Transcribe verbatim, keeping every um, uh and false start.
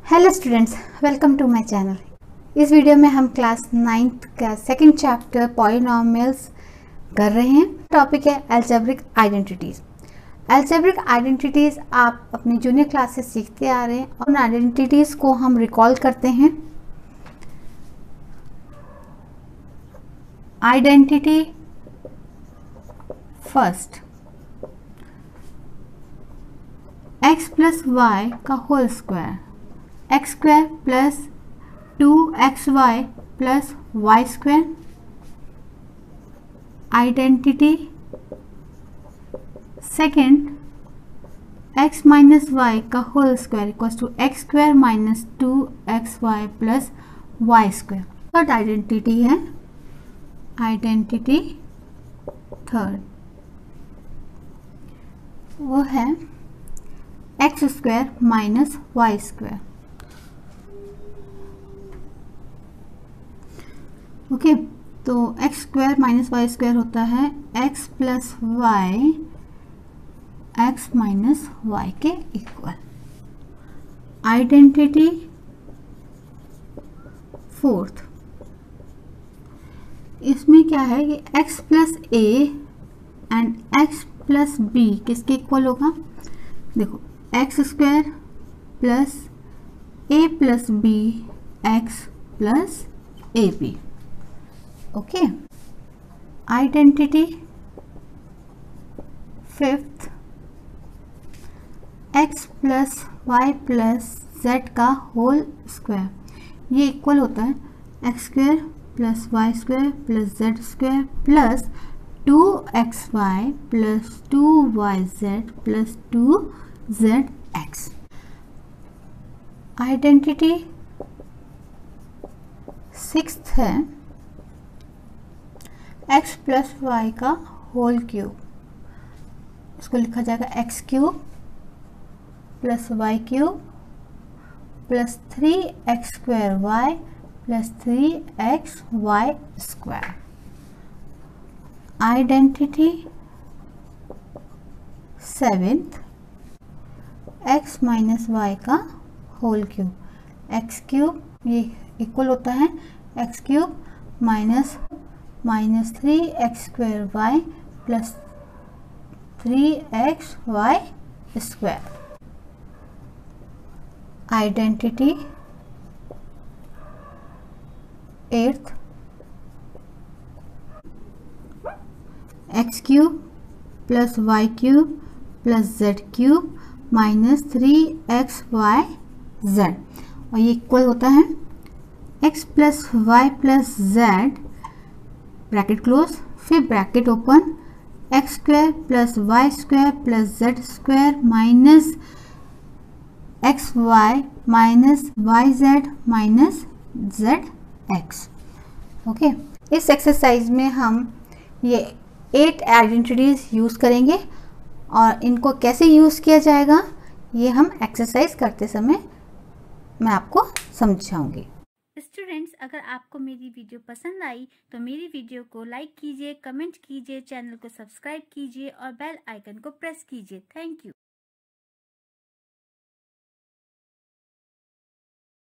Hello students, welcome to my channel. इस video में हम क्लास नाइन्थ का सेकंड चैप्टर पॉलिनॉमियल्स कर रहे हैं। टॉपिक है अलजेब्रिक आइडेंटिटीज। अलजेब्रिक आइडेंटिटीज आप अपनी जूनियर क्लास से सीखते आ रहे हैं और उन आइडेंटिटीज को हम रिकॉल करते हैं। Identity first, x plus y का whole square, x square plus two x y plus y square. Identity second, x minus y का whole square equals to x square minus two x y plus y square. Third identity है identity third, वो है x square minus y square. Okay okay, तो x square minus y square होता है x plus y x minus y के equal. Identity fourth, इसमें क्या है कि x plus a and x plus b किसके इक्वल होगा? देखो, x square plus a plus b x plus a b. Okay, identity fifth, x plus y plus z का whole square, ये equal होता है x square plus y square plus z square plus two x y plus two y z plus two z x. Identity sixth है x plus y का whole cube, इसको लिखा जाएगा x cube plus y cube plus three x square y plus three x y square. Identity seventh, x minus y का whole cube, x cube ये equal होता है x cube minus minus three x square y plus three x y square. Identity eighth, x cube plus y cube plus z cube minus three x y z, और ये equal होता है x plus y plus Z bracket close, फिर bracket open, x square plus y square plus z square minus x y minus y z minus z x. Okay, इस exercise में हम ये eight identities use करेंगे और इनको कैसे use किया जाएगा ये हम एक्सरसाइज करते समय मैं आपको समझाऊंगी। स्टूडेंट्स, अगर आपको मेरी वीडियो पसंद आई तो मेरी वीडियो को लाइक कीजिए, कमेंट कीजिए, चैनल को सब्सक्राइब कीजिए और बेल आइकन को प्रेस कीजिए। Thank you.